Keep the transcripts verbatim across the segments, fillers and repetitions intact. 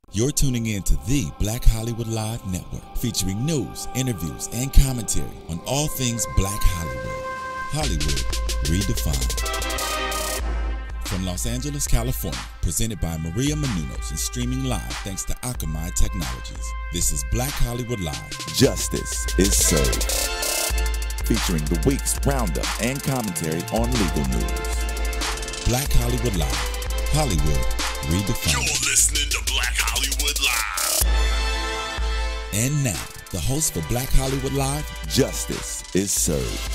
You're tuning in to the Black Hollywood Live Network, featuring news, interviews, and commentary on all things Black Hollywood. Hollywood redefined. From Los Angeles, California, presented by Maria Menounos and streaming live thanks to Akamai Technologies. This is Black Hollywood Live. Justice is served. Featuring the week's roundup and commentary on legal news. Black Hollywood Live. Hollywood redefined. You're listening to Black Hollywood Live. And now, the host for Black Hollywood Live, Justice is Served.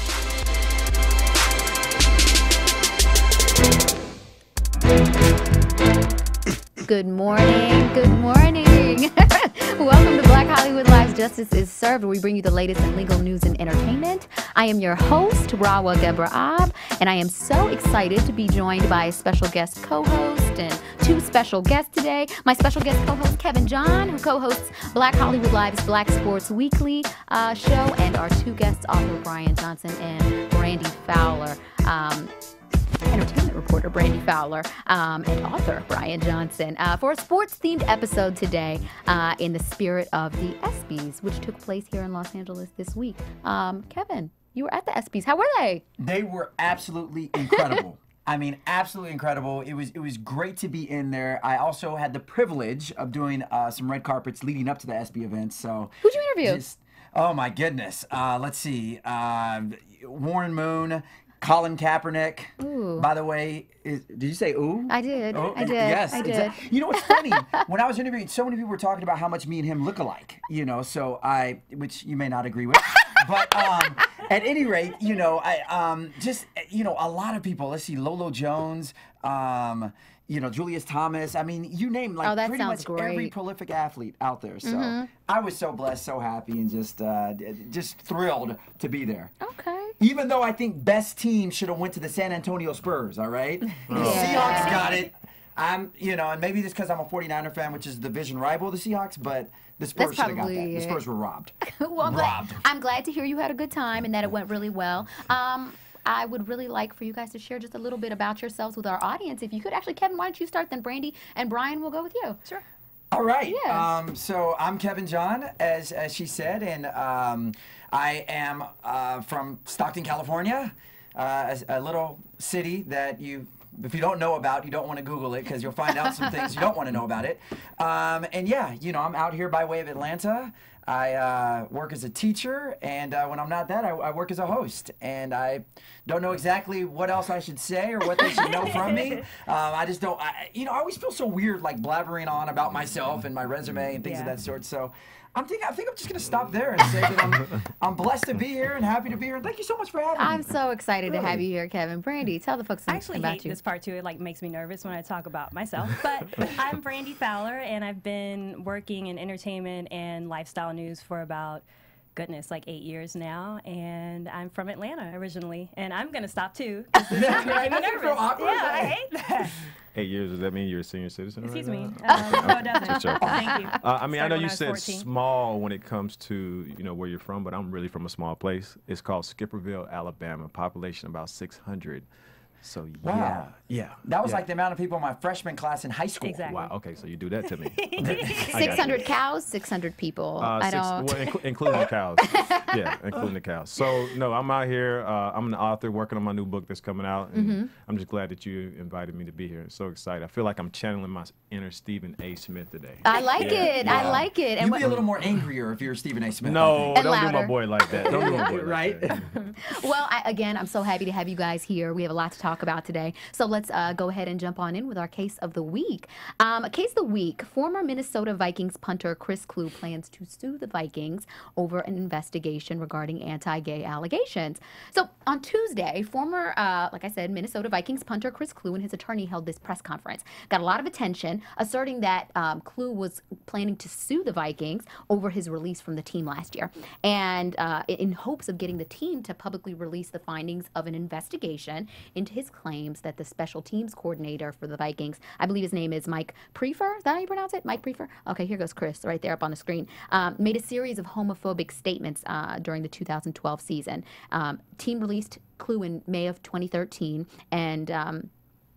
Good morning, good morning. Welcome to Black Hollywood Live's Justice is Served, where we bring you the latest in legal news and entertainment. I am your host, Rahwa, Ghebre-Ab, and I am so excited to be joined by a special guest co-host and two special guests today. My special guest co-host, Kevin John, who co-hosts Black Hollywood Live's Black Sports Weekly uh, show, and our two guests, author Brian Johnson and Brandi Fowler. Um, entertainment reporter Brandi Fowler um, and author Brian Johnson uh, for a sports-themed episode today uh, in the spirit of the ESPYs, which took place here in Los Angeles this week. Um, Kevin, you were at the ESPYs. How were they? They were absolutely incredible. I mean, absolutely incredible. It was it was great to be in there. I also had the privilege of doing uh, some red carpets leading up to the ESPY events. So who'd you interview? Just, oh my goodness. Uh, let's see. Uh, Warren Moon. Colin Kaepernick. Ooh. By the way, is, did you say ooh? I did. Oh, I did. Yes. I did. Exactly. You know what's funny? When I was interviewing, so many people were talking about how much me and him look alike. You know, so I, which you may not agree with, but um, at any rate, you know, I um, just you know a lot of people. Let's see, Lolo Jones. Um, You know, Julius Thomas. I mean, you name like oh, that pretty sounds much great. every prolific athlete out there. So mm-hmm. I was so blessed, so happy, and just uh, just thrilled to be there. Okay. Even though I think best team should have went to the San Antonio Spurs. All right, the yeah. Seahawks got it. I'm, you know, and maybe just because I'm a forty-niner fan, which is the division rival of the Seahawks, but the Spurs should have got that. The Spurs were robbed. well, I'm robbed. Glad, I'm glad to hear you had a good time and that it went really well. Um, I would really like for you guys to share just a little bit about yourselves with our audience. If you could, actually, Kevin, why don't you start, then Brandi and Brian will go with you. Sure. All right. Yeah. Um, so I'm Kevin John, as as she said, and um, I am uh, from Stockton, California, uh, a, a little city that you, if you don't know about, you don't want to Google it because you'll find out some things you don't want to know about it. Um, and yeah, you know, I'm out here by way of Atlanta. I uh, work as a teacher, and uh, when I'm not that, I, I work as a host. And I don't know exactly what else I should say or what they should know from me. Um, I just don't, I, you know, I always feel so weird, like blabbering on about myself and my resume and things yeah. of that sort. So I'm thinking, I think I'm just going to stop there and say that I'm, I'm blessed to be here and happy to be here. And thank you so much for having me. I'm so excited Really? to have you here, Kevin. Brandi, tell the folks I actually about hate you. this part too. It like makes me nervous when I talk about myself. But I'm Brandi Fowler, and I've been working in entertainment and lifestyle news for about, goodness, like eight years now. And I'm from Atlanta originally, and I'm gonna stop too. This is making me nervous. Awkward. Yeah, I hate that. Eight years, does that mean you're a senior citizen? Excuse right me. now? Um, no, it doesn't. Sure. Thank you. Uh, I mean, I Started know when you was said fourteen. small when it comes to, you know, where you're from, but I'm really from a small place. It's called Skipperville, Alabama, population about six hundred. So, yeah. Wow. Yeah. That was yeah. like the amount of people in my freshman class in high school. Exactly. Wow, okay, so you do that to me. six hundred cows, six hundred people. Uh, I six, don't. well, inclu- including the cows. Yeah, including the cows. So, no, I'm out here. Uh, I'm an author working on my new book that's coming out. And Mm-hmm. I'm just glad that you invited me to be here. I'm so excited. I feel like I'm channeling my inner Stephen A. Smith today. I like it. I like it. You'd what- be a little more angrier if you're Stephen A. Smith. I No, think. And don't do louder. my boy like that. Don't do my boy Right? like that. Well, I, again, I'm so happy to have you guys here. We have a lot to talk about today. So let's uh, go ahead and jump on in with our case of the week. Um, case of the week, former Minnesota Vikings punter Chris Kluwe plans to sue the Vikings over an investigation regarding anti-gay allegations. So on Tuesday, former, uh, like I said, Minnesota Vikings punter Chris Kluwe and his attorney held this press conference. Got a lot of attention, asserting that um, Kluwe was planning to sue the Vikings over his release from the team last year, and uh, in hopes of getting the team to publicly release the findings of an investigation into his claims that the special teams coordinator for the Vikings, I believe his name is Mike Prefer, is that how you pronounce it? Mike Prefer? Okay, here goes Chris right there up on the screen. Um, made a series of homophobic statements uh, during the two thousand twelve season. Um, team released Kluwe in May of twenty thirteen, and um,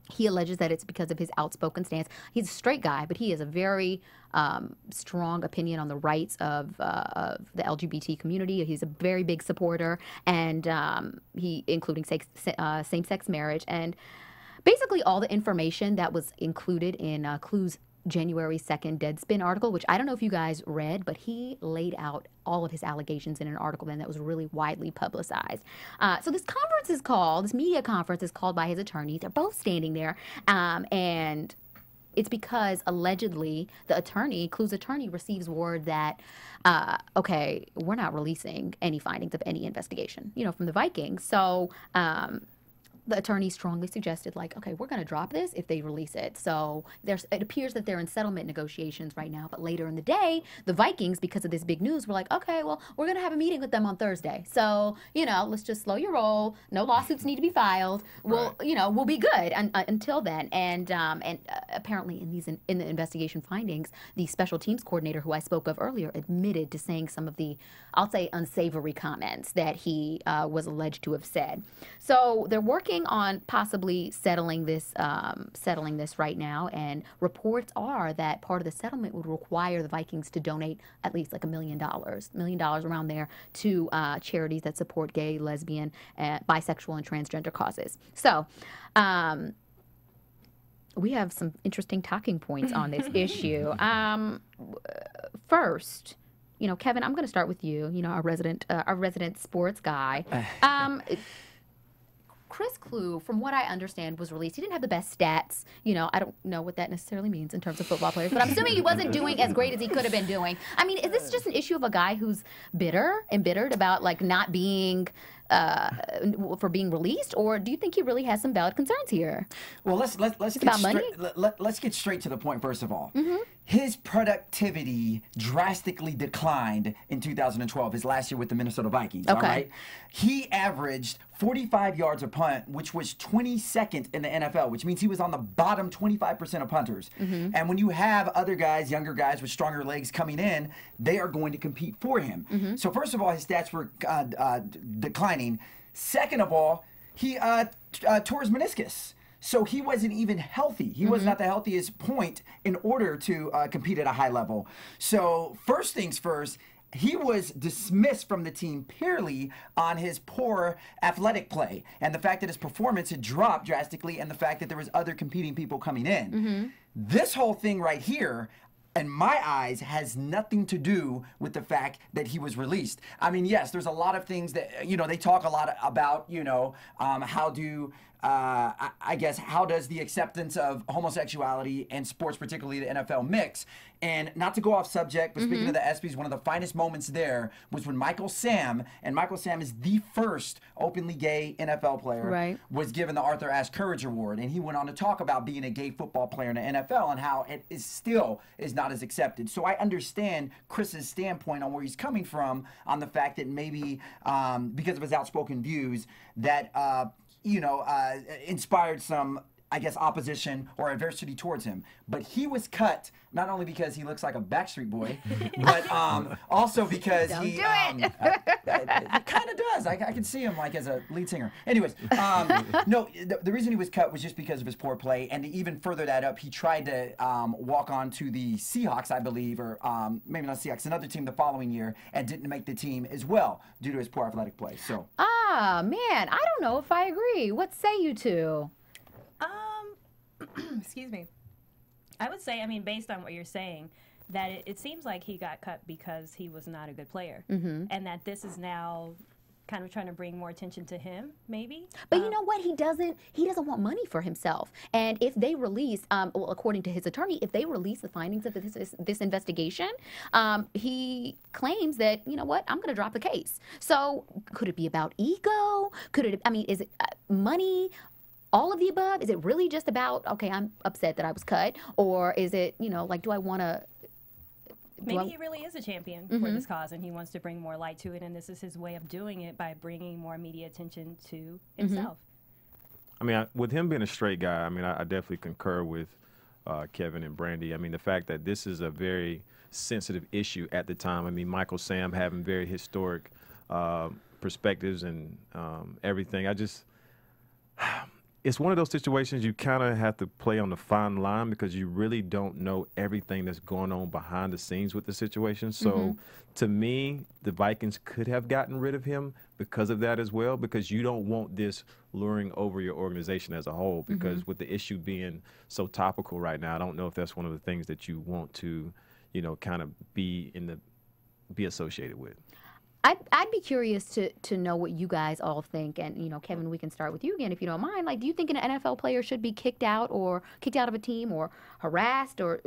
He alleges that it's because of his outspoken stance. He's a straight guy, but he has a very um, strong opinion on the rights of, uh, of the L G B T community. He's a very big supporter, and um, he, including sex, uh, same-sex marriage, and basically all the information that was included in uh, Kluwe's January second Deadspin article, which I don't know if you guys read, but he laid out all of his allegations in an article then that was really widely publicized. Uh, so this conference is called, this media conference is called by his attorney. They're both standing there, um, and it's because allegedly the attorney, Kluwe's attorney, receives word that, uh, okay, we're not releasing any findings of any investigation, you know, from the Vikings. So, um, the attorney strongly suggested, like, okay, we're going to drop this if they release it. So there's, it appears that they're in settlement negotiations right now. But later in the day, the Vikings, because of this big news, were like, okay, well, we're going to have a meeting with them on Thursday. So, you know, let's just slow your roll. No lawsuits need to be filed. We'll, right. you know, we'll be good un uh, until then. And um, and uh, apparently in these in, in the investigation findings, the special teams coordinator who I spoke of earlier admitted to saying some of the, I'll say, unsavory comments that he uh, was alleged to have said. So they're working on possibly settling this um, settling this right now, and reports are that part of the settlement would require the Vikings to donate at least like a million dollars, million dollars around there to uh, charities that support gay, lesbian, uh, bisexual, and transgender causes. So um, we have some interesting talking points on this issue. Um, first, you know, Kevin, I'm going to start with you. You know, our resident, uh, our resident sports guy. Um, Chris Kluwe, from what I understand, was released. He didn't have the best stats. You know, I don't know what that necessarily means in terms of football players, but I'm assuming he wasn't doing as great as he could have been doing. I mean, is this just an issue of a guy who's bitter, embittered about, like, not being, uh, for being released, or do you think he really has some valid concerns here? Well, let's let's let's it's get about money. Let, let, let's get straight to the point. First of all, mm-hmm. his productivity drastically declined in two thousand twelve, his last year with the Minnesota Vikings. Okay. All right, he averaged forty-five yards a punt, which was twenty-second in the N F L, which means he was on the bottom twenty-five percent of punters. Mm-hmm. And when you have other guys, younger guys with stronger legs coming in, they are going to compete for him. Mm-hmm. So first of all, his stats were uh, uh, declining. Second of all, he uh, uh, tore his meniscus. So he wasn't even healthy. He mm-hmm. was not the healthiest point in order to uh, compete at a high level. So first things first, he was dismissed from the team purely on his poor athletic play and the fact that his performance had dropped drastically and the fact that there was other competing people coming in. Mm-hmm. This whole thing right here, in my eyes, has nothing to do with the fact that he was released. I mean, yes, there's a lot of things that, you know, they talk a lot about, you know, um, how do, uh, I, I guess, how does the acceptance of homosexuality and sports, particularly the N F L, mix? And not to go off subject, but speaking mm-hmm. of the ESPYs, one of the finest moments there was when Michael Sam, and Michael Sam is the first openly gay N F L player, right. was given the Arthur Ashe Courage Award. And he went on to talk about being a gay football player in the N F L and how it is still is not as accepted. So I understand Chris's standpoint on where he's coming from on the fact that maybe um, because of his outspoken views that, uh, you know, uh, inspired some, I guess, opposition or adversity towards him. But he was cut not only because he looks like a Backstreet Boy, but um, also because Don't he do um, it. uh, it kind of does. I, I can see him like as a lead singer. Anyways, um, no, the, the reason he was cut was just because of his poor play. And to even further that up, he tried to um, walk on to the Seahawks, I believe, or um, maybe not Seahawks, another team the following year, and didn't make the team as well due to his poor athletic play. So. Ah, man, I don't know if I agree. What say you two? Um, excuse me. I would say, I mean, based on what you're saying, that it, it seems like he got cut because he was not a good player, mm-hmm. and that this is now kind of trying to bring more attention to him, maybe. But um, you know what? He doesn't. He doesn't want money for himself. And if they release, um, well, according to his attorney, if they release the findings of this this, this investigation, um, he claims that, you know what? I'm going to drop the case. So could it be about ego? Could it? I mean, is it uh, money? All of the above? Is it really just about, okay, I'm upset that I was cut? Or is it, you know, like, do I want to... Maybe I, he really is a champion mm-hmm. for this cause, and he wants to bring more light to it, and this is his way of doing it by bringing more media attention to himself. I mean, I, with him being a straight guy, I mean, I, I definitely concur with uh, Kevin and Brandi. I mean, the fact that this is a very sensitive issue at the time. I mean, Michael Sam having very historic uh, perspectives and um, everything. I just... it's one of those situations you kind of have to play on the fine line because you really don't know everything that's going on behind the scenes with the situation. So mm-hmm. to me, the Vikings could have gotten rid of him because of that as well, because you don't want this luring over your organization as a whole, because mm-hmm. with the issue being so topical right now, I don't know if that's one of the things that you want to, you know, kind of be in the, be associated with. I'd, I'd be curious to, to know what you guys all think. And, you know, Kevin, we can start with you again, if you don't mind. Like, do you think an N F L player should be kicked out or kicked out of a team or harassed or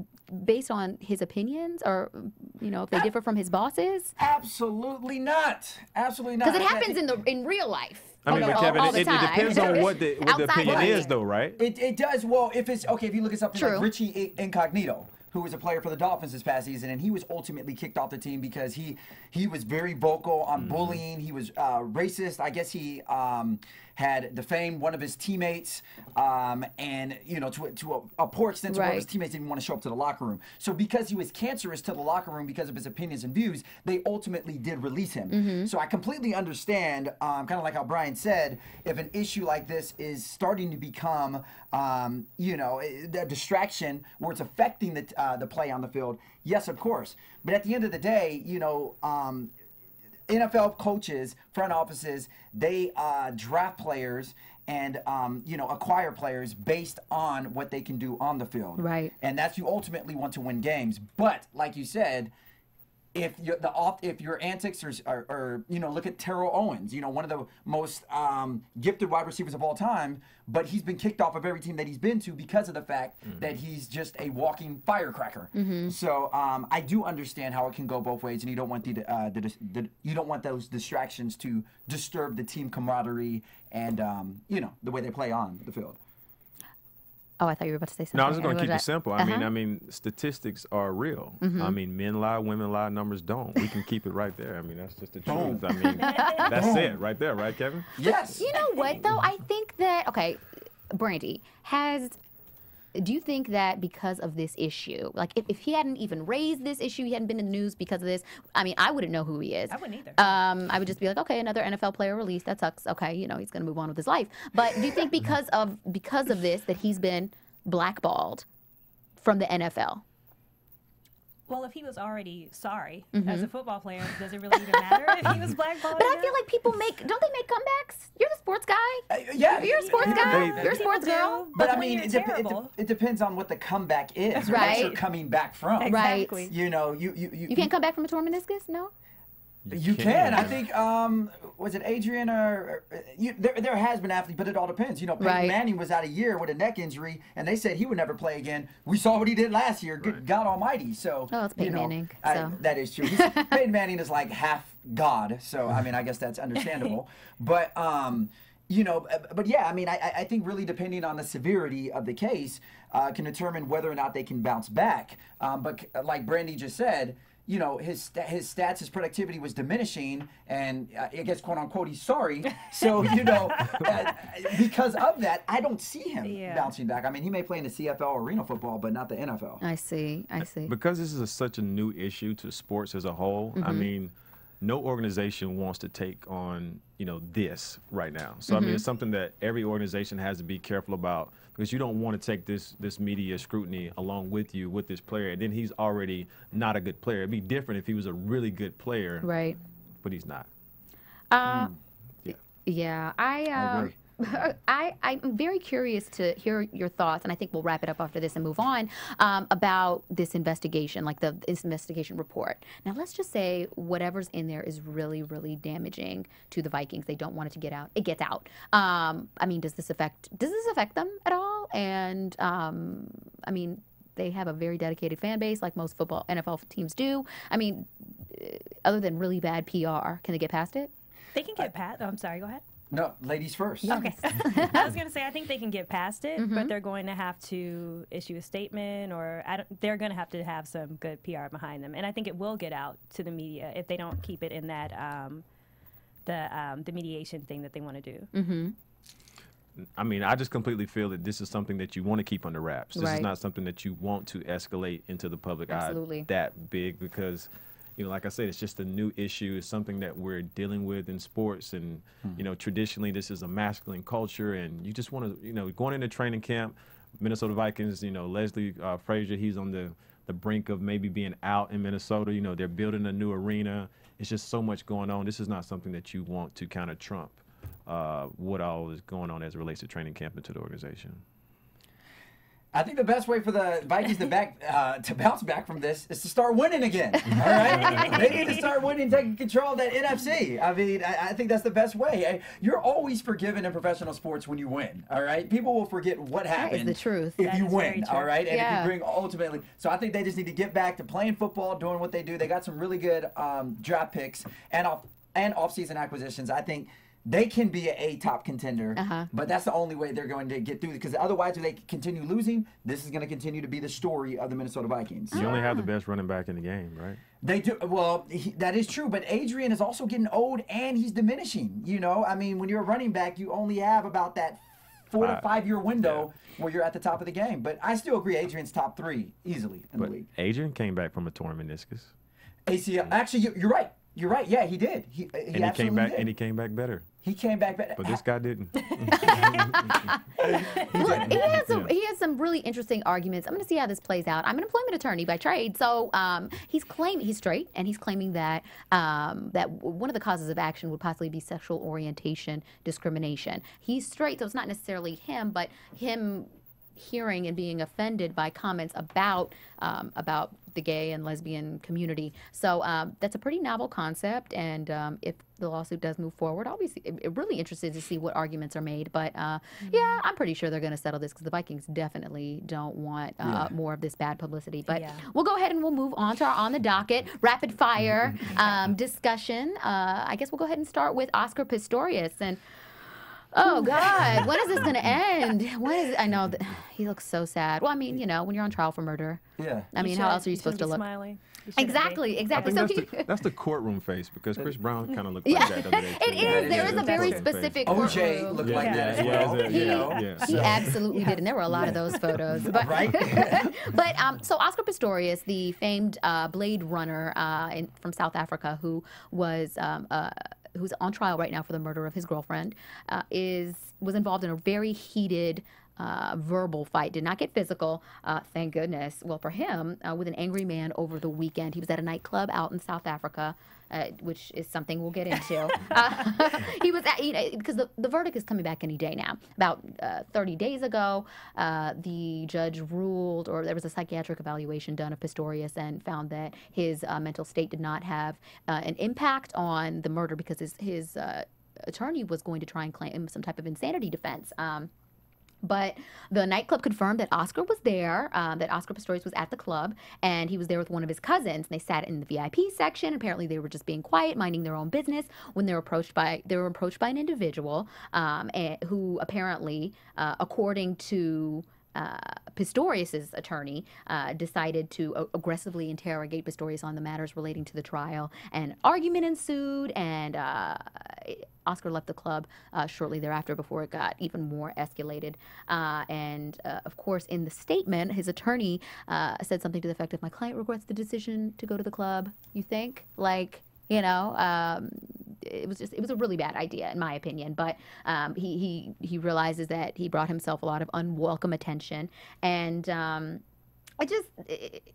based on his opinions or, you know, if they differ from his bosses? Absolutely not. Absolutely not. Because it happens in the in real life. I mean, all, but Kevin, all, all it, it depends on what the, what the opinion right. is, though, right? It, it does. Well, if it's, okay, if you look at something True. like Richie Incognito, who was a player for the Dolphins this past season, and he was ultimately kicked off the team because he he was very vocal on mm-hmm. bullying. He was uh, racist. I guess he um, had defamed one of his teammates, um, and you know, to, to a, a poor extent, to right. where his teammates didn't want to show up to the locker room. So because he was cancerous to the locker room because of his opinions and views, they ultimately did release him. Mm-hmm. So I completely understand, um, kind of like how Brian said, if an issue like this is starting to become, um, you know, a distraction where it's affecting the uh, the play on the field, yes, of course. But at the end of the day, you know, um, N F L coaches, front offices, they uh, draft players and, um, you know, acquire players based on what they can do on the field. Right. And that's, you ultimately want to win games. But like you said, if you're the off, if your antics are, are, are, you know, look at Terrell Owens, you know, one of the most um, gifted wide receivers of all time, but he's been kicked off of every team that he's been to because of the fact mm-hmm. that he's just a walking firecracker. Mm-hmm. So um, I do understand how it can go both ways, and you don't want the, uh, the, the you don't want those distractions to disturb the team camaraderie and um, you know, the way they play on the field. Oh, I thought you were about to say something. No, I was just going to keep it simple. I uh-huh. mean, I mean, statistics are real. Mm-hmm. I mean, men lie, women lie, numbers don't. We can keep it right there. I mean, that's just the truth. I mean, that's it right there, right, Kevin? Yes. You know what, though? I think that, okay, Brandi, has, do you think that because of this issue, like if, if he hadn't even raised this issue, he hadn't been in the news because of this, I mean, I wouldn't know who he is. I wouldn't either. Um, I would just be like, okay, another N F L player released. That sucks. Okay, you know, he's going to move on with his life. But do you think because of because of this that he's been blackballed from the N F L? Well, if he was already sorry mm-hmm. as a football player, does it really even matter if he was blackballed? But I feel like people make, don't they make comebacks? You're the sports guy. Uh, yeah. You're a sports yeah. guy. They, You're a sports girl. But, but I mean, it, de- it, de- it depends on what the comeback is, or right. what you're coming back from. Exactly. You know, you you you, you can't come back from a torn meniscus, no? You, you can. can. I think, um, was it Adrian or, or you, there, there has been athletes, but it all depends. You know, Peyton right. Manning was out a year with a neck injury, and they said he would never play again. We saw what he did last year. Right. God almighty. So, oh, it's Peyton you know, Manning. I, so. That is true. He's, Peyton Manning is like half God. So, I mean, I guess that's understandable. But, um, you know, but yeah, I mean, I, I think really depending on the severity of the case uh, can determine whether or not they can bounce back. Um, but like Brandi just said, you know, his his stats, his productivity was diminishing, and uh, I guess, quote unquote, he's sorry. So, you know, uh, because of that, I don't see him yeah. bouncing back. I mean, he may play in the C F L or arena football, but not the N F L. I see, I see. Because this is a, such a new issue to sports as a whole, mm-hmm. I mean, no organization wants to take on, you know, this right now. So, mm-hmm. I mean, it's something that every organization has to be careful about, because you don't want to take this this media scrutiny along with you with this player, and then he's already not a good player. It'd be different if he was a really good player, right? But he's not. Uh, mm. Yeah, yeah. I, uh, I agree. I, I'm very curious to hear your thoughts, and I think we'll wrap it up after this and move on, um, about this investigation, like the this investigation report. Now, let's just say whatever's in there is really, really damaging to the Vikings. They don't want it to get out. It gets out. Um, I mean, does this affect does this affect them at all? And um, I mean, they have a very dedicated fan base, like most football N F L teams do. I mean, other than really bad P R, can they get past it? They can get past. Oh, I'm sorry. Go ahead. No, ladies first. Okay. I was going to say, I think they can get past it, mm-hmm. but they're going to have to issue a statement, or I don't, they're going to have to have some good P R behind them. And I think it will get out to the media if they don't keep it in that, um, the um, the mediation thing that they want to do. Mm-hmm. I mean, I just completely feel that this is something that you want to keep under wraps. This right. is not something that you want to escalate into the public Absolutely. eye that big, because, you know, like I said, it's just a new issue. It's something that we're dealing with in sports. And, mm-hmm. you know, traditionally this is a masculine culture. And you just want to, you know, going into training camp, Minnesota Vikings, you know, Leslie uh, Frazier, he's on the, the brink of maybe being out in Minnesota. You know, they're building a new arena. It's just so much going on. This is not something that you want to kind of trump uh, what all is going on as it relates to training camp into the organization. I think the best way for the Vikings to back uh, to bounce back from this is to start winning again. All right, they need to start winning, taking control of that N F C. I mean, I, I think that's the best way. You're always forgiven in professional sports when you win. All right, people will forget what happened. That is the truth. If that you win, all right, and yeah. if you bring ultimately. So I think they just need to get back to playing football, doing what they do. They got some really good um, draft picks and off and off-season acquisitions. I think they can be a top contender, uh-huh. but that's the only way they're going to get through. Because otherwise, if they continue losing, this is going to continue to be the story of the Minnesota Vikings. You only have the best running back in the game, right? They do. Well, he, that is true, but Adrian is also getting old and he's diminishing. You know, I mean, when you're a running back, you only have about that four Five. to five year window yeah. where you're at the top of the game. But I still agree, Adrian's top three easily in but the league. Adrian came back from a torn meniscus. A C L. Actually, you, you're right. You're right. Yeah, he did. He, he and he came back. did. And he came back better. He came back better. But this guy didn't. Look, he has some he has some really interesting arguments. I'm going to see how this plays out. I'm an employment attorney by trade, so um, he's claiming he's straight, and he's claiming that um, that one of the causes of action would possibly be sexual orientation discrimination. He's straight, so it's not necessarily him, but him hearing and being offended by comments about um, about the gay and lesbian community. So um, that's a pretty novel concept, and um, if the lawsuit does move forward, obviously, I'm really interested to see what arguments are made. But uh, mm-hmm. yeah, I'm pretty sure they're going to settle this because the Vikings definitely don't want uh, yeah. more of this bad publicity. But yeah. we'll go ahead and we'll move on to our On the Docket rapid fire um, discussion. Uh, I guess we'll go ahead and start with Oscar Pistorius. And oh God, when is this going to end? When is it? I know that he looks so sad. Well, I mean, you know, when you're on trial for murder. Yeah. I mean, you how else are you, you supposed to look? Smiling. Exactly, exactly. I think So that's, he, the, that's the courtroom face because Chris Brown kind of looked yeah, like that the other day. it is. There is a very specific O J courtroom. looked Yeah, like yeah, that as yeah, well. yeah, He, you know? yeah. he absolutely did, and there were a lot of those photos. But, Right? but um, so Oscar Pistorius, the famed uh, Blade Runner uh, in, from South Africa, who was um, uh, who's on trial right now for the murder of his girlfriend, uh, is was involved in a very heated uh, verbal fight. Did not get physical, uh, thank goodness. Well, for him, uh, with an angry man over the weekend. He was at a nightclub out in South Africa, uh, which is something we'll get into. uh, he was at, you know, because the, the verdict is coming back any day now. About uh, thirty days ago, uh, the judge ruled, or there was a psychiatric evaluation done of Pistorius and found that his uh, mental state did not have uh, an impact on the murder because his, his uh, attorney was going to try and claim some type of insanity defense. Um, But the nightclub confirmed that Oscar was there, um, that Oscar Pistorius was at the club, and he was there with one of his cousins. And they sat in the V I P section. Apparently, they were just being quiet, minding their own business, when they were approached by they were approached by an individual um, and, who apparently, uh, according to Uh, Pistorius's attorney, uh, decided to uh, aggressively interrogate Pistorius on the matters relating to the trial. An argument ensued, and uh, Oscar left the club uh, shortly thereafter before it got even more escalated. Uh, and uh, of course, in the statement, his attorney uh, said something to the effect of, "My client regrets the decision to go to the club." You think? Like, you know, um, it was just, it was a really bad idea in my opinion, but um, he, he, he realizes that he brought himself a lot of unwelcome attention. And um, I just, it,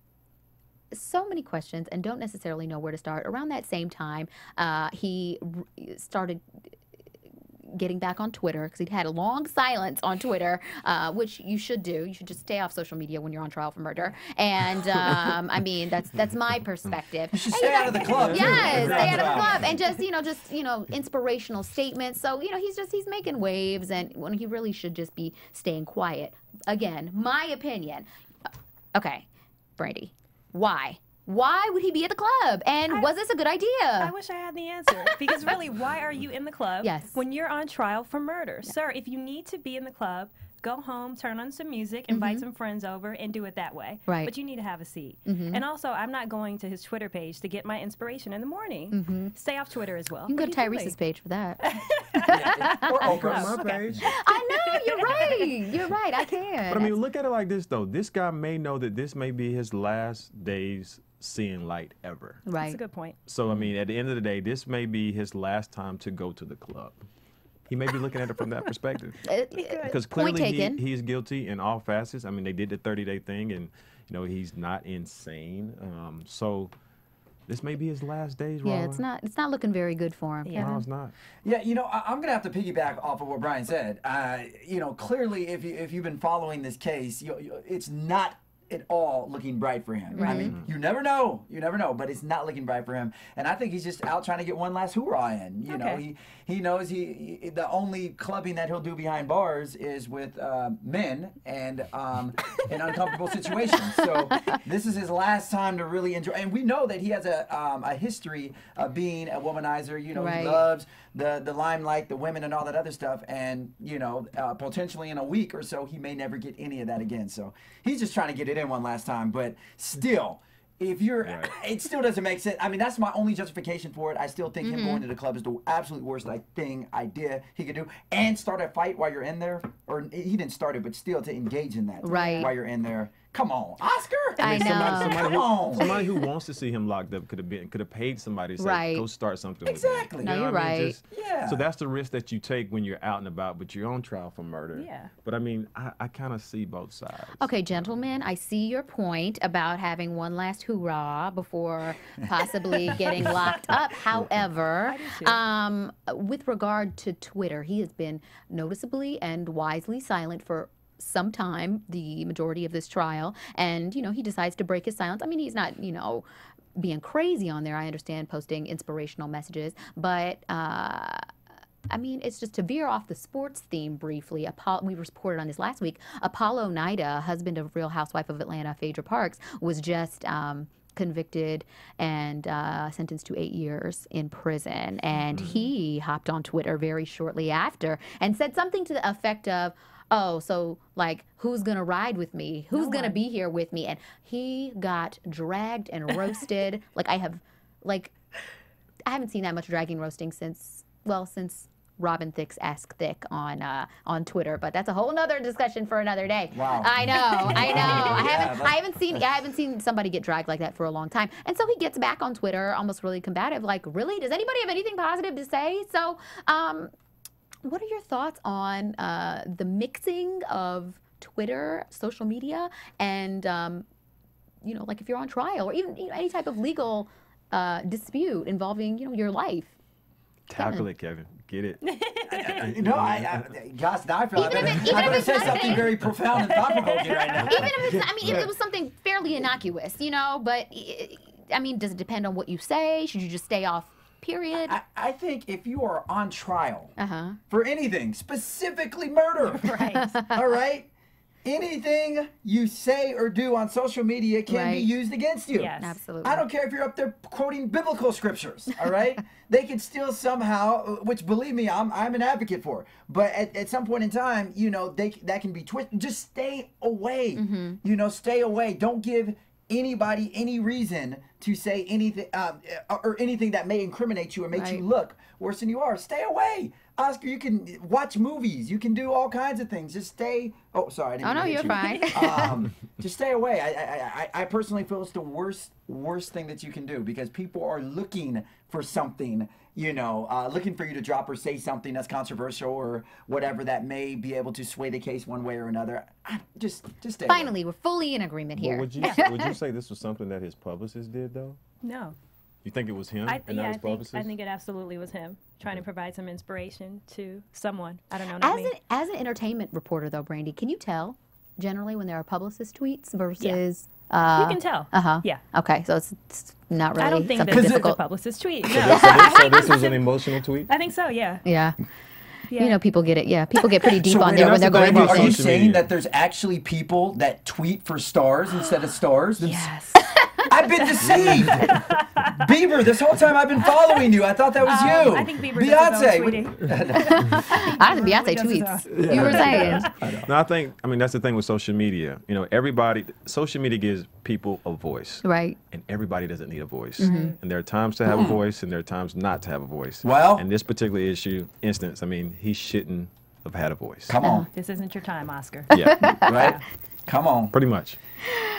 so many questions and don't necessarily know where to start. Around that same time, uh, he started getting back on Twitter because he'd had a long silence on Twitter, uh, which you should do. You should just stay off social media when you're on trial for murder. And um, I mean, that's that's my perspective. You should and, stay you know, out of the club. too. Yes, stay out of the Wow. club, and just you know, just you know, inspirational statements. So you know, he's just he's making waves, and when he really should just be staying quiet. Again, my opinion. Okay, Brandi, why? Why would he be at the club? And I, was this a good idea? I wish I had the answer. Because really, why are you in the club Yes. when you're on trial for murder? Yeah. Sir, if you need to be in the club, go home, turn on some music, invite mm-hmm. some friends over, and do it that way. Right. But you need to have a seat. Mm-hmm. And also, I'm not going to his Twitter page to get my inspiration in the morning. Mm-hmm. Stay off Twitter as well. You can what go to Tyrese's page for that. Yeah, or Oprah's. Oh, My okay. page. I know, you're right. You're right, I can. But I mean, look at it like this, though. This guy may know that this may be his last days seeing light ever. Right. That's a good point. So, I mean, at the end of the day, this may be his last time to go to the club. He may be looking at it from that perspective. Because Point clearly taken. he, he's guilty in all facets. I mean, they did the thirty-day thing, and, you know, he's not insane. Um, so this may be his last days, Yeah, Rahwa. it's not it's not looking very good for him. Yeah. Kevin. No, it's not. Yeah, you know, I, I'm gonna have to piggyback off of what Brian said. Uh, you know, clearly, if you if you've been following this case, you, you, it's not at all looking bright for him. I mean, you never know, you never know, but it's not looking bright for him. And I think he's just out trying to get one last hoorah in. You know, Okay. he he knows he, he the only clubbing that he'll do behind bars is with uh, men and um, in uncomfortable situations. So this is his last time to really enjoy. And we know that he has a um, a history of being a womanizer. You know, Right. he loves the the limelight, the women, and all that other stuff. And you know, uh, potentially in a week or so, he may never get any of that again. So he's just trying to get it in one last time. But still, if you're, Right. it still doesn't make sense. I mean, that's my only justification for it. I still think Mm-hmm. him going to the club is the absolute worst like thing idea he could do. And start a fight while you're in there, or he didn't start it, but still to engage in that Right. while you're in there. Come on, Oscar. I know. Somebody, somebody, Come who, on. somebody who wants to see him locked up could have been could have paid somebody to say, Right. go start something. Exactly. With No, him. You know you're what I mean? right. Just- Yeah. So that's the risk that you take when you're out and about, but you're on trial for murder. Yeah. But I mean, I, I kind of see both sides. Okay, gentlemen, I see your point about having one last hoorah before possibly getting locked up. However, I do too. um, with regard to Twitter, he has been noticeably and wisely silent for some time, the majority of this trial, and you know he decides to break his silence. I mean, he's not, you know, being crazy on there. I understand posting inspirational messages, but. Uh, I mean, it's just to veer off the sports theme briefly. Apollo, we reported on this last week. Apollo Nida, husband of Real Housewife of Atlanta, Phaedra Parks, was just um, convicted and uh, sentenced to eight years in prison. And he hopped on Twitter very shortly after and said something to the effect of, oh, so like, who's going to ride with me? Who's No going to one. be here with me? And he got dragged and roasted. Like, I have, like, I haven't seen that much dragging roasting since, well, since Robin Thicke's Ask Thick on uh, on Twitter, but that's a whole nother discussion for another day. Wow. I know, I know. I Yeah, haven't, but- I haven't seen, I haven't seen somebody get dragged like that for a long time. And so he gets back on Twitter, almost really combative, like, really, does anybody have anything positive to say? So, um, what are your thoughts on uh, the mixing of Twitter, social media, and um, you know, like if you're on trial or even you know, any type of legal uh, dispute involving you know your life? Tackle it, Kevin. Get it. No, I, I gosh, now I feel I Even if better, it- even I if better it's say nothing. something very profound and thought-provoking right now. Even if it's, I mean, if it was something fairly innocuous, you know, but I mean, does it depend on what you say? Should you just stay off? Period. I, I think if you are on trial Uh huh. for anything, specifically murder, Right. all right, anything you say or do on social media can Right. be used against you. Yes. Absolutely. I don't care if you're up there quoting biblical scriptures, all right? They can still somehow, which believe me, I'm I'm an advocate for. But at, at some point in time, you know, they that can be twisted. Just stay away. Mm-hmm. You know, stay away. Don't give anybody any reason to say anything um, or anything that may incriminate you or make Right. you look worse than you are. Stay away. Oscar, you can watch movies. You can do all kinds of things. Just stay. Oh, sorry. I didn't Oh no, mean to you're hit fine. you. um, just stay away. I, I, I, I personally feel it's the worst, worst thing that you can do because people are looking for something, you know, uh, looking for you to drop or say something that's controversial or whatever that may be able to sway the case one way or another. I, just, just stay away. Finally, we're fully in agreement Well, here. would you would you say this was something that his publicist did though? No. You think it was him I, and yeah, not I his think, publicist? I think it absolutely was him trying to provide some inspiration to someone. I don't know. Not As me. an as an entertainment reporter, though, Brandi, can you tell generally when there are publicist tweets versus? Uh, You can tell. Uh huh. Yeah. Okay, so it's, it's not really I don't think something that this is a difficult. publicist tweet. No. so, this, so this was an emotional tweet? I think so, yeah. Yeah. yeah. You know, people get it. Yeah, people get pretty deep So on wait, there when that's they're the going thing through about Are you things. social saying media. that there's actually people that tweet for stars instead of stars? Yes. I've been deceived. Bieber, this whole time I've been following you. I thought that was Um, you. I think Bieber does his Beyonce. own tweeting. I think Beyonce does his tweets. You were saying. No, I think I mean that's the thing with social media. You know, everybody social media gives people a voice. Right. And everybody doesn't need a voice. Mm-hmm. And there are times to have a voice and there are times not to have a voice. Well- in this particular issue instance, I mean, he shouldn't have had a voice. Come on. This isn't your time, Oscar. Yeah, Right? Come on. pretty much.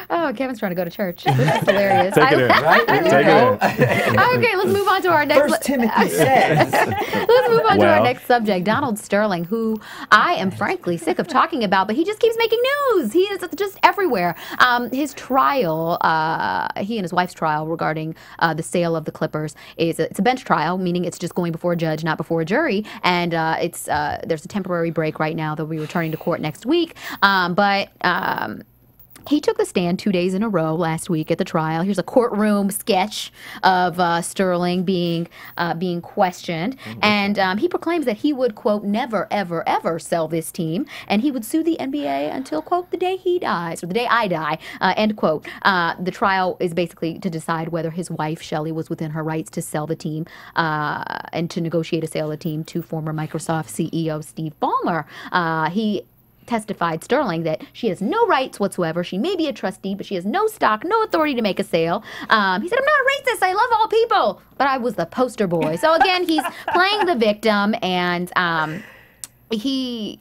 Oh, Kevin's trying to go to church. This is hilarious. Take it in. Right? I Take it know. in. Okay, let's move on to our next. First Timothy says. Let's move on to Well. our next subject. Donald Sterling, who I am frankly sick of talking about, but he just keeps making news. He is just everywhere. Um, his trial, uh, he and his wife's trial regarding uh, the sale of the Clippers, is a, it's a bench trial, meaning it's just going before a judge, not before a jury. And uh, it's uh, there's a temporary break right now. They'll be returning to court next week. Um, but um, he took the stand two days in a row last week at the trial. Here's a courtroom sketch of uh, Sterling being uh, being questioned. And um, he proclaims that he would, quote, never, ever, ever sell this team. And he would sue the N B A until, quote, the day he dies, or the day I die, uh, end quote. Uh, the trial is basically to decide whether his wife, Shelley, was within her rights to sell the team uh, and to negotiate a sale of the team to former Microsoft C E O Steve Ballmer. Uh, he testified, Sterling, that she has no rights whatsoever. She may be a trustee, but she has no stock, no authority to make a sale. Um, he said, I'm not a racist. I love all people. But I was the poster boy. So again, he's playing the victim, and um, he...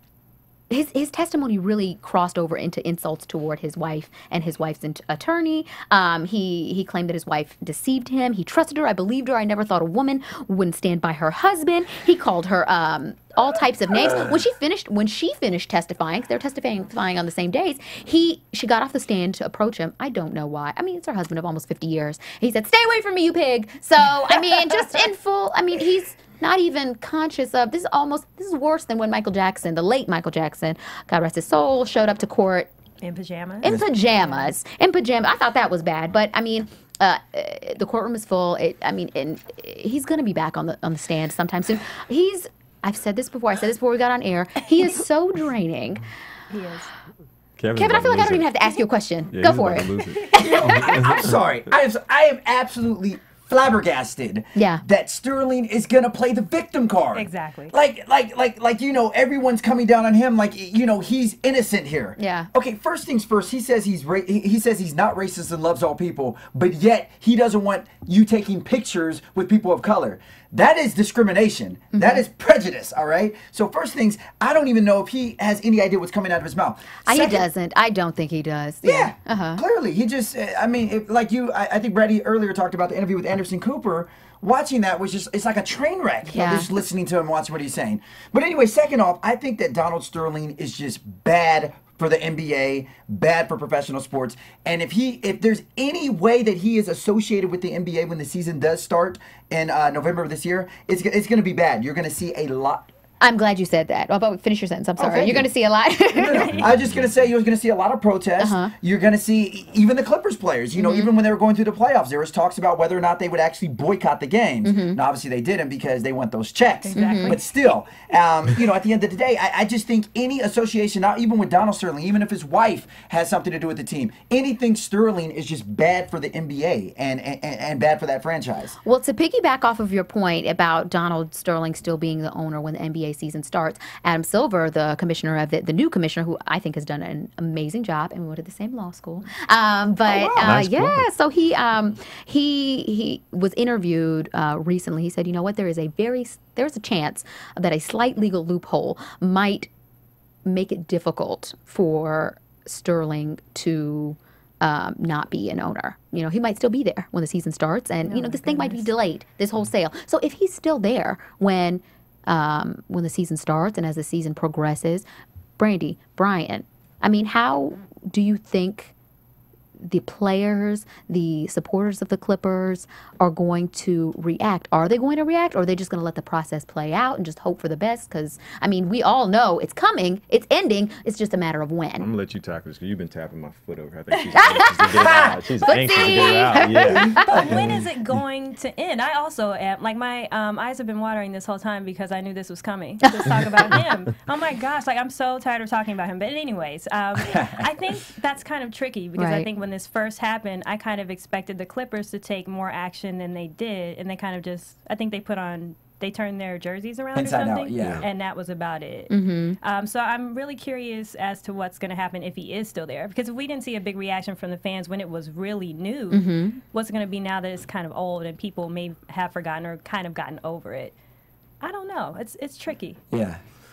His, his testimony really crossed over into insults toward his wife and his wife's int- attorney. Um, he he claimed that his wife deceived him. He trusted her. I believed her. I never thought a woman wouldn't stand by her husband. He called her um, all types of names. When she finished when she finished testifying, 'cause they're testifying on the same days, he she got off the stand to approach him. I don't know why. I mean, it's her husband of almost fifty years. He said, "Stay away from me, you pig." So I mean, just in full. I mean, he's not even conscious of this. Is almost this is worse than when Michael Jackson, the late Michael Jackson, God rest his soul, showed up to court In pajamas. in pajamas. In pajamas. I thought that was bad, but I mean, uh, uh, the courtroom is full. It, I mean, and he's going to be back on the on the stand sometime soon. He's. I've said this before. I said this before we got on air. He is so draining. He is. Kevin's Kevin, I about feel to like I lose don't even it. have to ask you a question. Yeah, Go he's for about it. to lose it. I'm sorry. I am, I am absolutely flabbergasted Yeah. that Sterling is gonna play the victim card. Exactly. Like, like, like, like, you know, everyone's coming down on him. Like, you know, he's innocent here. Yeah. Okay. First things first. He says he's ra- he he says he's not racist and loves all people, but yet he doesn't want you taking pictures with people of color. That is discrimination. Mm-hmm. That is prejudice. All right. So first things, I don't even know if he has any idea what's coming out of his mouth. Uh, he Second- doesn't. I don't think he does. yeah, Uh-huh. clearly. He just, uh, I mean, if, like you, I, I think Brady earlier talked about the interview with Anderson Cooper. Watching that was just, it's like a train wreck. You know, Yeah. just listening to him, watching what he's saying. But anyway, second off, I think that Donald Sterling is just bad for the N B A, bad for professional sports. And if he, if there's any way that he is associated with the N B A when the season does start in uh, November of this year, it's, it's going to be bad. You're going to see a lot. I'm glad you said that. Well, but finish your sentence. I'm sorry. thank You're you. going to see a lot. I was just going to say you're going to see a lot of protests. Uh-huh. You're going to see even the Clippers players. You know, Mm-hmm. even when they were going through the playoffs, there was talks about whether or not they would actually boycott the games. Mm-hmm. Now, obviously, they didn't because they want those checks. Exactly. But still, um, you know, at the end of the day, I, I just think any association, not even with Donald Sterling, even if his wife has something to do with the team, anything Sterling is just bad for the N B A and and, and bad for that franchise. Well, to piggyback off of your point about Donald Sterling still being the owner when the N B A season starts, Adam Silver, the commissioner of the, the new commissioner, who I think has done an amazing job, and we went to the same law school. Um, but wow. uh, Nice yeah, plug. so he um, he he was interviewed uh, recently. He said, you know what, there is a very there's a chance that a slight legal loophole might make it difficult for Sterling to um, not be an owner. You know, he might still be there when the season starts, and you know, my this thing might be goodness. delayed, this whole sale. So if he's still there when um, when the season starts and as the season progresses, Brandi, Brian, I mean, how do you think the players, the supporters of the Clippers are going to react? Are they going to react, or are they just going to let the process play out and just hope for the best? Because, I mean, we all know it's coming, it's ending, it's just a matter of when. I'm gonna let you tackle this because you've been tapping my foot over. I think she's anxious to get it out. She's anxious to get it out. Yeah. But when is it going to end? I also am, like, my um, eyes have been watering this whole time because I knew this was coming. Let's talk about him. Oh my gosh, like, I'm so tired of talking about him. But anyways, um, I think that's kind of tricky because I Right. think when this first happened, I kind of expected the Clippers to take more action than they did, and they kind of just, I think they put on, they turned their jerseys around Inside or out, something, yeah. and that was about it. Mm-hmm. Um, so I'm really curious as to what's going to happen if he is still there, because if we didn't see a big reaction from the fans when it was really new, Mm-hmm. what's it going to be now that it's kind of old and people may have forgotten or kind of gotten over it? I don't know. It's it's tricky. Yeah.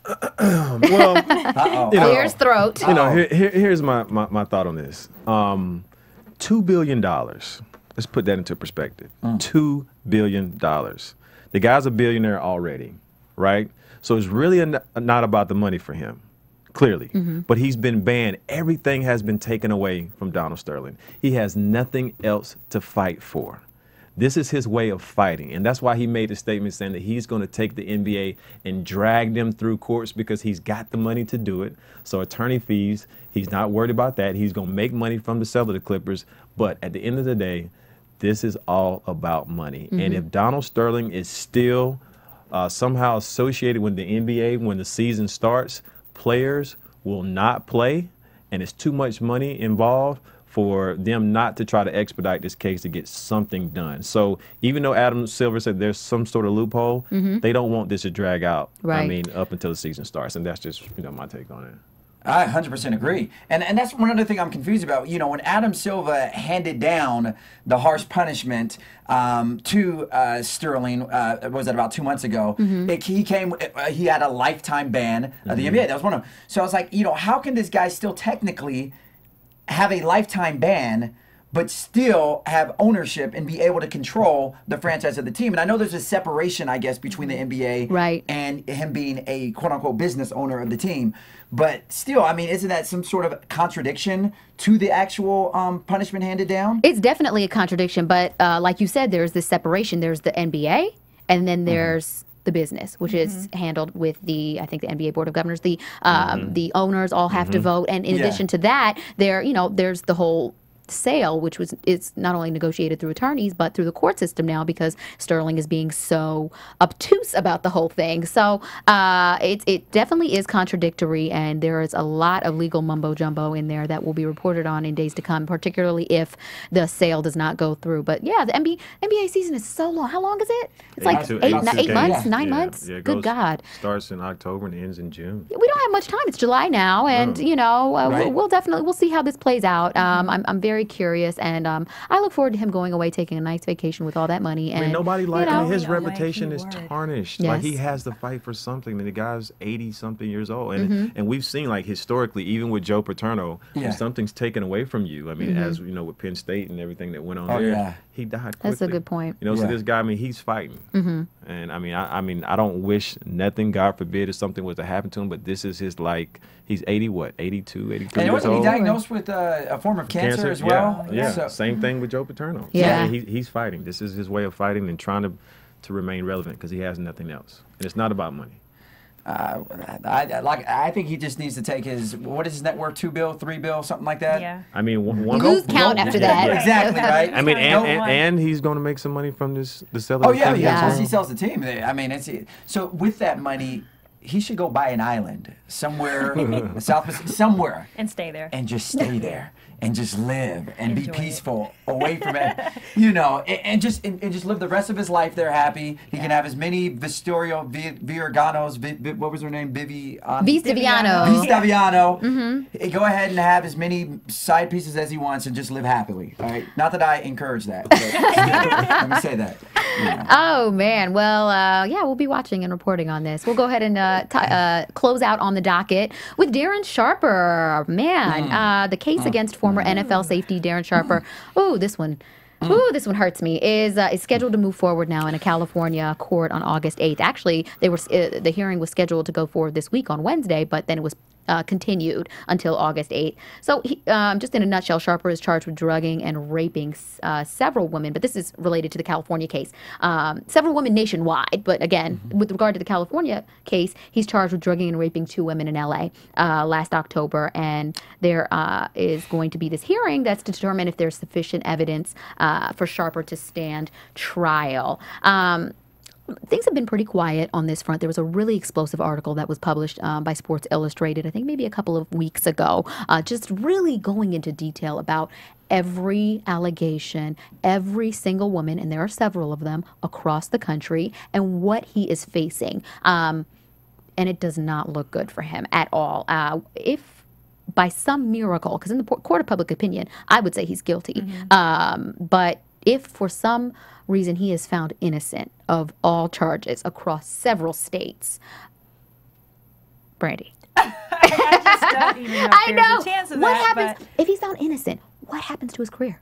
well, Uh-oh. you know, Clears throat. you know, here, here, here's my, my, my thought on this. Um, Two billion dollars. Let's put that into perspective. Mm. Two billion dollars. The guy's a billionaire already, right? So it's really a, not about the money for him, clearly. Mm-hmm. But he's been banned. Everything has been taken away from Donald Sterling. He has nothing else to fight for. This is his way of fighting. And that's why he made the statement saying that he's going to take the N B A and drag them through courts because he's got the money to do it. So attorney fees, he's not worried about that. He's going to make money from the sale of the Clippers. But at the end of the day, this is all about money. Mm-hmm. And if Donald Sterling is still uh, somehow associated with the N B A when the season starts, players will not play, and it's too much money involved for them not to try to expedite this case to get something done. So even though Adam Silver said there's some sort of loophole, mm-hmm. they don't want this to drag out, right. I mean, up until the season starts. And that's just, you know, my take on it. I one hundred percent agree. And and that's one other thing I'm confused about. You know, when Adam Silva handed down the harsh punishment um, to uh, Sterling, uh, what was that, about two months ago, mm-hmm. it, he came, uh, he had a lifetime ban of mm-hmm. the N B A. That was one of them. So I was like, you know, how can this guy still technically have a lifetime ban but still have ownership and be able to control the franchise of the team? And I know there's a separation, I guess, between the N B A right. and him being a quote-unquote business owner of the team. But still, I mean, isn't that some sort of contradiction to the actual um, punishment handed down? It's definitely a contradiction, but uh, like you said, there's this separation. There's the N B A, and then there's mm-hmm. the business, which mm-hmm. is handled with the, I think, the N B A Board of Governors. The um, mm-hmm. the owners all have mm-hmm. to vote, and in yeah. addition to that, there, you know, there's the whole sale, which was it's not only negotiated through attorneys but through the court system now because Sterling is being so obtuse about the whole thing. So uh, it it definitely is contradictory, and there is a lot of legal mumbo jumbo in there that will be reported on in days to come, particularly if the sale does not go through. But yeah, the N B A season is so long. How long is it? It's like eight, eight, eight, eight, eight months, yeah. nine yeah. months. Yeah, Good goes, God! Starts in October and ends in June. We don't have much time. It's July now, and Oh. you know uh, Right. we'll, we'll definitely we'll see how this plays out. Um, I'm I'm very curious, and um, I look forward to him going away, taking a nice vacation with all that money. And I mean, nobody likes you know, I mean, his Like, reputation he is worked. tarnished. Yes. Like, he has to fight for something. I mean, the guy's eighty something years old, and Mm-hmm. and we've seen, like, historically, even with Joe Paterno, Yeah. when something's taken away from you. I mean, Mm-hmm. as you know, with Penn State and everything that went on Oh, there, yeah. he died quickly. That's a good point. You know, so Yeah. this guy, I mean, he's fighting, Mm-hmm. and I mean, I, I mean, I don't wish nothing, God forbid, if something was to happen to him, but this is his, like, he's eighty, what, eighty-two, eighty-three And years wasn't he old. diagnosed with uh, a form of cancer, as well? Yeah, yeah. So- Same thing with Joe Paterno. Yeah. So, he, he's fighting. This is his way of fighting and trying to to remain relevant because he has nothing else. And it's not about money. Uh, I, I like. I think he just needs to take his. What is his net worth? Two bill, three bill, something like that. Yeah. I mean, one, You one lose count after that. Yeah. Exactly right. I mean, and, and, One. and he's going to make some money from this the sale of Oh the yeah, team yeah. as Once well. he sells the team, I mean, it's so with that money, he should go buy an island somewhere, South Pacific, somewhere, And stay there. and just stay there and just live and be Enjoy it. peaceful away from it, you know, and, and just and, and just live the rest of his life there happy. He can have as many Vistorio, Vi- Virganos, Vi- Vi- what was her name, Vivi, Vistaviano. Vistaviano. Mm-hmm. Go ahead and have as many side pieces as he wants and just live happily. All right. Not that I encourage that. But let me say that. Yeah. Oh man, well, uh, yeah, we'll be watching and reporting on this. We'll go ahead and uh, t- uh, close out on the docket with Darren Sharper. Man, uh, the case against former N F L safety Darren Sharper. Oh, this one. Ooh, this one hurts me. Is uh, is scheduled to move forward now in a California court on August eighth. Actually, they were uh, the hearing was scheduled to go forward this week on Wednesday, but then it was uh, continued until August eighth. So, he, um, just in a nutshell, Sharper is charged with drugging and raping uh, several women, but this is related to the California case. Um, several women nationwide, but again, mm-hmm. with regard to the California case, he's charged with drugging and raping two women in L A uh, last October, and there uh, is going to be this hearing that's to determine if there's sufficient evidence uh, for Sharper to stand trial. Um, Things have been pretty quiet on this front. There was a really explosive article that was published um, by Sports Illustrated, I think maybe a couple of weeks ago, uh, just really going into detail about every allegation, every single woman, and there are several of them across the country, and what he is facing. Um, and it does not look good for him at all. Uh, if by some miracle, because in the court of public opinion, I would say he's guilty, mm-hmm. um, but if for some reason he is found innocent of all charges across several states, Brandi? I just don't even know if I there's know. a chance of what that, happens but if he's found innocent? What happens to his career?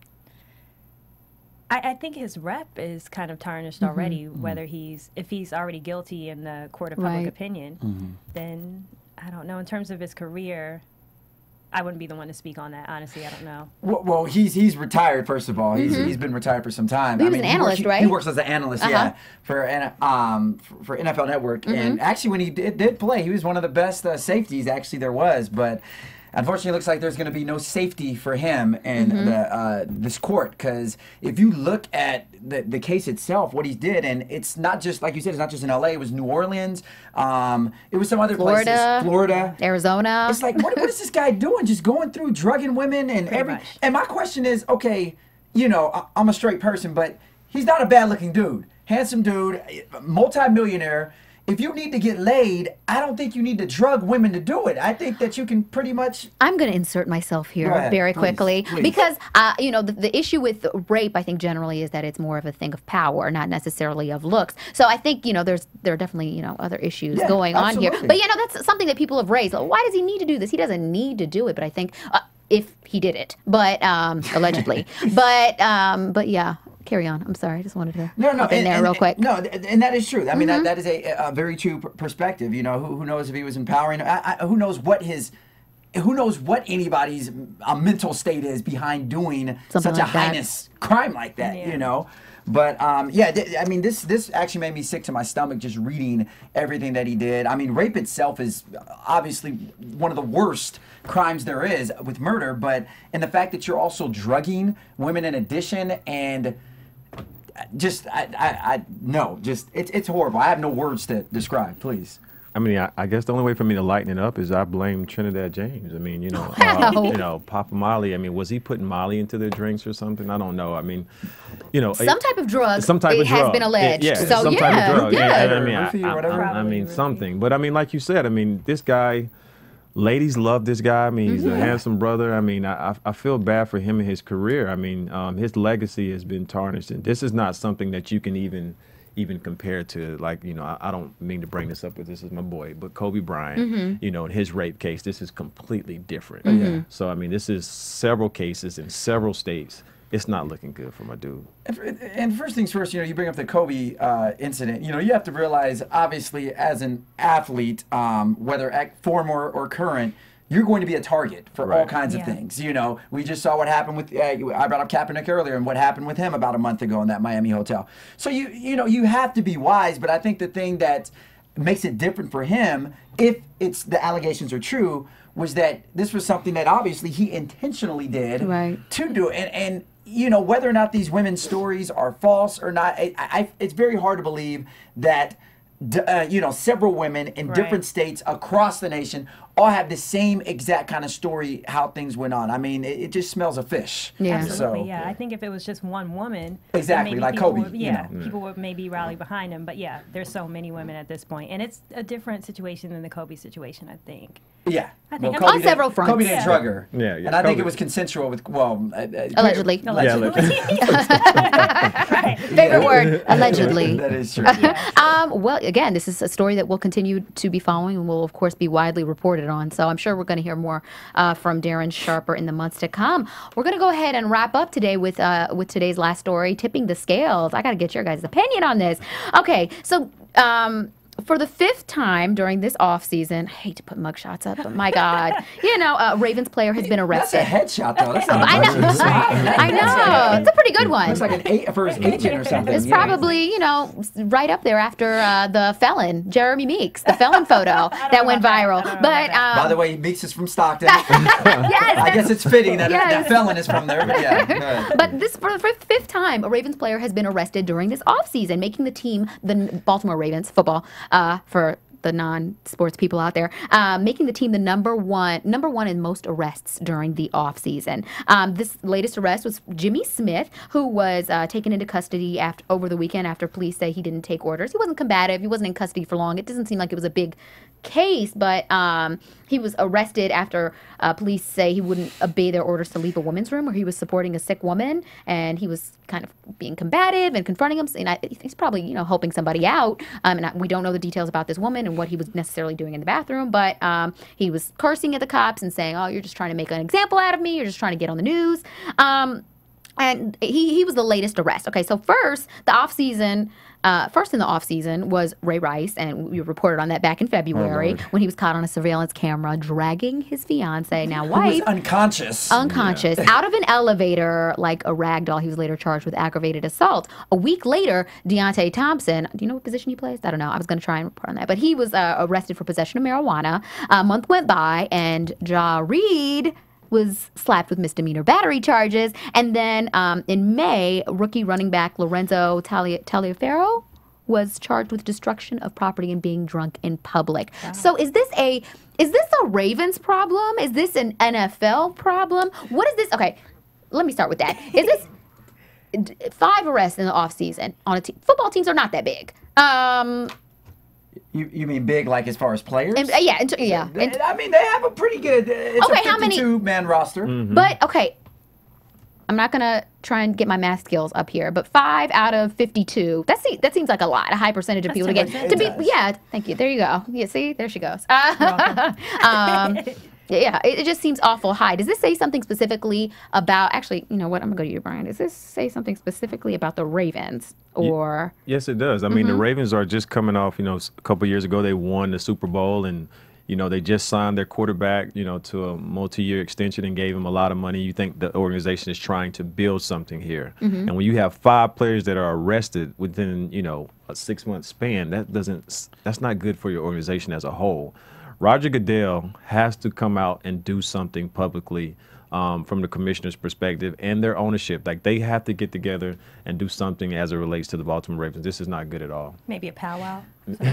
I, I think his rep is kind of tarnished already. Whether he's if he's already guilty in the court of public Right. opinion, then I don't know. In terms of his career, I wouldn't be the one to speak on that. Honestly, I don't know. Well, well, he's he's retired. First of all, he's he's been retired for some time. He was an works- analyst, he, right? He works as an analyst, Uh-huh. yeah, for N- um for, for N F L Network. And actually, when he did, did play, he was one of the best uh, safeties actually there was. But unfortunately, it looks like there's going to be no safety for him in the uh, this court, because if you look at the the case itself, what he did, and it's not just like you said, it's not just in L A. It was New Orleans. Um, it was some other Florida. places, Florida. Arizona. It's like, what, what is this guy doing? Just going through drugging women and Pretty every. much. And my question is, okay, you know, I, I'm a straight person, but he's not a bad-looking dude, handsome dude, multi-millionaire. If you need to get laid, I don't think you need to drug women to do it. I think that you can pretty much. I'm going to insert myself here Go ahead, very please, quickly please. because, uh, you know, the, the issue with rape, I think, generally is that it's more of a thing of power, not necessarily of looks. So I think, you know, there's there are definitely, you know, other issues Yeah, going on here. absolutely. But, you know, that's something that people have raised. Why does he need to do this? He doesn't need to do it, but I think uh, if he did it, but um, allegedly. but, um, but yeah. Carry on. I'm sorry. I just wanted to No, no, hop in and, there and- real quick. No, th- and that is true. I mean, that, that is a, a very true p- perspective. You know, who, who knows if he was empowering? I, I, who knows what his, who knows what anybody's uh, mental state is behind doing Something such a like that. heinous crime like that. Yeah. You know. But um, yeah, th- I mean, this this actually made me sick to my stomach just reading everything that he did. I mean, rape itself is obviously one of the worst crimes there is with murder, but and the fact that you're also drugging women in addition and just I, I, I no, just it's it's horrible. I have no words to describe. Please. I mean, I, I guess the only way for me to lighten it up is I blame Trinidad James. I mean, you know, Wow. uh, you know, Papa Molly. I mean, was he putting Molly into their drinks or something? I don't know. I mean, you know, Some type of drug some type it of has drug. been alleged. Yeah, So, some yeah, type of drug. yeah. And I mean, I, Roofie or I- whatever. I- I Probably mean, Roofie. something. But I mean, like you said, I mean, this guy. Ladies love this guy. I mean, he's Mm-hmm. a handsome brother. I mean, I, I I feel bad for him and his career. I mean, um, his legacy has been tarnished, and this is not something that you can even even compare to. Like, you know, I, I don't mean to bring this up, but this is my boy, but Kobe Bryant. Mm-hmm. You know, in his rape case, this is completely different. Yeah. So I mean, this is several cases in several states. It's not looking good for my dude. And- And first things first, you know, you bring up the Kobe uh, incident. You know, you have to realize, obviously, as an athlete, um, whether ac- former or current, you're going to be a target for all Right. kinds Yeah. of things. You know, we just saw what happened with, uh, I brought up Kaepernick earlier, and what happened with him about a month ago in that Miami hotel. So, you you know, you have to be wise, but I think the thing that makes it different for him, if it's the allegations are true, was that this was something that obviously he intentionally did Right. to do it. And, and you know, whether or not these women's stories are false or not, I, I, it's very hard to believe that, d- uh, you know, several women in Right. different states across the nation all have the same exact kind of story how things went on. I mean, it, it just smells of fish. Yeah. Absolutely, So, yeah. I think if it was just one woman, then Exactly, maybe like people Kobe, would- you yeah, know. people would maybe rally behind him. But yeah, there's so many women at this point, and it's a different situation than the Kobe situation, I think. Yeah. I think- Kobe On didn't- several fronts. Kobe didn't Yeah. drug her. Yeah, yeah, And I think Kobe- it was consensual with, well, uh, uh, Allegedly. Allegedly. Right. Favorite word, allegedly. That is true. Um, well, again, this is a story that we'll continue to be following and will, of course, be widely reported on. So I'm sure we're going to hear more uh, from Darren Sharper in the months to come. We're going to go ahead and wrap up today with uh, with today's last story, tipping the scales. I got to get your guys' opinion on this. Okay, so um, for the fifth time during this off season, I hate to put mugshots up, but my God, you know, uh, Ravens player has been That's a arrested. headshot, though. That's not a I know, bunch of- I know. It's a pretty good one. Looks like an eight for his agent or something. It's Yeah. probably, you know, s- right up there after uh, the felon, Jeremy Meeks, the felon photo that know went about that. viral. I don't know But about um, By the way, Meeks is from Stockton. yes, I guess it's fitting that Yes. that felon is from there, but yeah. go ahead. But this for the fifth, fifth time, a Ravens player has been arrested during this offseason, making the team, the N- Baltimore Ravens football, uh, for the non-sports people out there, uh, making the team the number one, number one in most arrests during the offseason. Um, this latest arrest was Jimmy Smith, who was uh, taken into custody after over the weekend after police say he didn't take orders. He wasn't combative. He wasn't in custody for long. It doesn't seem like it was a big case, but um, he was arrested after uh, police say he wouldn't obey their orders to leave a woman's room where he was supporting a sick woman, and he was kind of being combative and confronting him. And I, he's probably, you know, helping somebody out. Um, and I, we don't know the details about this woman and what he was necessarily doing in the bathroom, but um, he was cursing at the cops and saying, "Oh, you're just trying to make an example out of me. You're just trying to get on the news." Um, and he he was the latest arrest. Okay, so first the off season. Uh, first in the offseason was Ray Rice, and we reported on that back in February oh, when he was caught on a surveillance camera dragging his fiance, now Who wife, was unconscious. unconscious, yeah. out of an elevator like a rag doll. He was later charged with aggravated assault. A week later, Deontay Thompson, do you know what position he plays? I don't know. I was going to try and report on that. But he was uh, arrested for possession of marijuana. A month went by, and Ja Reed was slapped with misdemeanor battery charges. And then um, in May, rookie running back Lorenzo Tali- Taliaferro was charged with destruction of property and being drunk in public. Wow. So is this a is this a Ravens problem? Is this an N F L problem? What is this? Okay, let me start with that. Is this five arrests in the offseason on a team? Football teams are not that big. Um, You, you mean big, like as far as players? and, uh, yeah, and, yeah. And, I mean, they have a pretty good. It's Okay, a how many- fifty-two man roster. Mm-hmm. But okay, I'm not gonna try and get my math skills up here, but five out of fifty-two. That seems that seems like a lot, a high percentage of That's people to get ten percent. to be. It does. Yeah, thank you. There you go. Yeah, see, there she goes. Uh, um, yeah, it, it just seems awful high. Does this say something specifically about? Actually, you know what? I'm gonna go to you, Brian. Does this say something specifically about the Ravens or? Yes, it does. I mean, Mm-hmm. the Ravens are just coming off, you know, a couple years ago, they won the Super Bowl, and, you know, they just signed their quarterback, you know, to a multi-year extension and gave him a lot of money. You think the organization is trying to build something here. Mm-hmm. And when you have five players that are arrested within, you know, a six-month span, that doesn't, that's not good for your organization as a whole. Roger Goodell has to come out and do something publicly um, from the commissioner's perspective and their ownership. Like, they have to get together and do something as it relates to the Baltimore Ravens. This is not good at all. Maybe a powwow.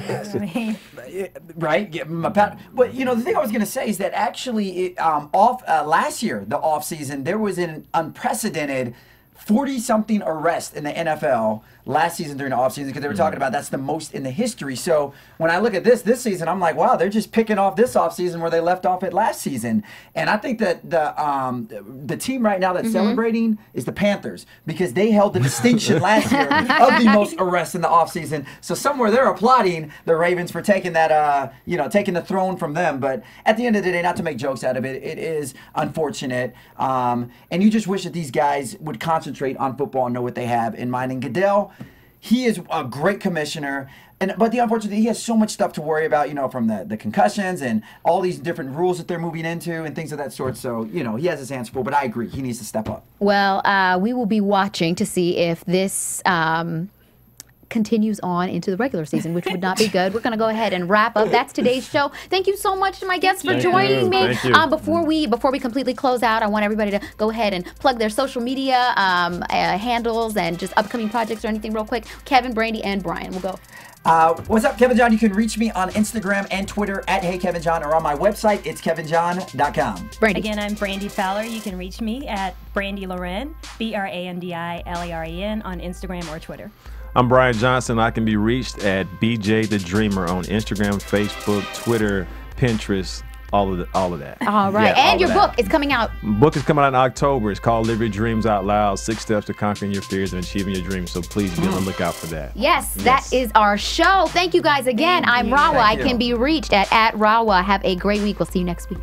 I mean, Right, give him a pat. But you know, the thing I was going to say is that actually, it, um, off uh, last year, the off season, there was an unprecedented forty-something arrests in the N F L last season during the offseason, because they were talking about that's the most in the history. So when I look at this this season, I'm like, wow, they're just picking off this offseason where they left off at last season. And I think that the um, the team right now that's Mm-hmm. celebrating is the Panthers, because they held the distinction last year of the most arrests in the offseason. So somewhere they're applauding the Ravens for taking that, uh, you know, taking the throne from them. But at the end of the day, not to make jokes out of it, it is unfortunate. Um, and you just wish that these guys would concentrate on football and know what they have in mind. And Goodell, he is a great commissioner, and but the unfortunate he has so much stuff to worry about, you know, from the, the concussions and all these different rules that they're moving into and things of that sort. So, you know, he has his hands full, but I agree, he needs to step up. Well, uh, we will be watching to see if this um, continues on into the regular season, which would not be good. We're going to go ahead and wrap up. That's today's show. Thank you so much to my guests for Thank joining you. me. Thank you. Uh, before we before we completely close out, I want everybody to go ahead and plug their social media um, uh, handles and just upcoming projects or anything real quick. Kevin, Brandi, and Brian. We'll go. Uh, what's up, Kevin John? You can reach me on Instagram and Twitter at Hey Kevin John, or on my website, it's kevin john dot com. Brandi. again, I'm Brandi Fowler. You can reach me at Brandi Loren, B R A N D I L A R E N, on Instagram or Twitter. I'm Brian Johnson. I can be reached at B J the Dreamer on Instagram, Facebook, Twitter, Pinterest, all of the, all of that. All right. Yeah, all and of your that. book is coming out. Book is coming out in October. It's called Live Your Dreams Out Loud, Six Steps to Conquering Your Fears and Achieving Your Dreams. So please be on the lookout for that. Yes, Yes. that is our show. Thank you guys again. I'm Rahwa. I Thank you. can be reached at, at Rahwa. Have a great week. We'll see you next week.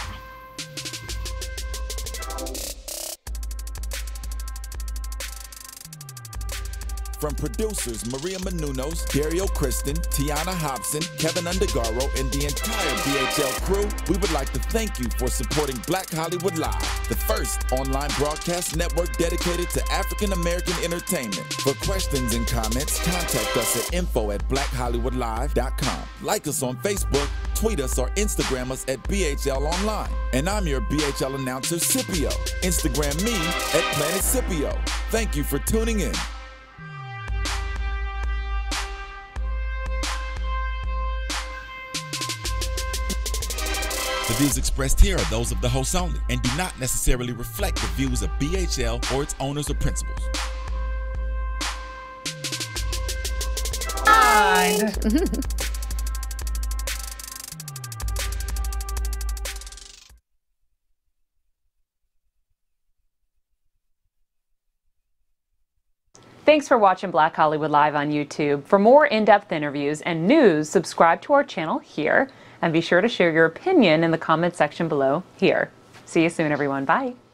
From producers Maria Menounos, Dario Kristen, Tiana Hobson, Kevin Undergaro, and the entire B H L crew, we would like to thank you for supporting Black Hollywood Live, the first online broadcast network dedicated to African American entertainment. For questions and comments, contact us at info at black hollywood live dot com. Like us on Facebook, tweet us, or Instagram us at B H L Online. And I'm your B H L announcer, Scipio. Instagram me at Planet Scipio. Thank you for tuning in. The views expressed here are those of the hosts only and do not necessarily reflect the views of B H L or its owners or principals. Mind. Thanks for watching Black Hollywood Live on YouTube. For more in-depth interviews and news, subscribe to our channel here, and be sure to share your opinion in the comment section below here. See you soon, everyone. Bye.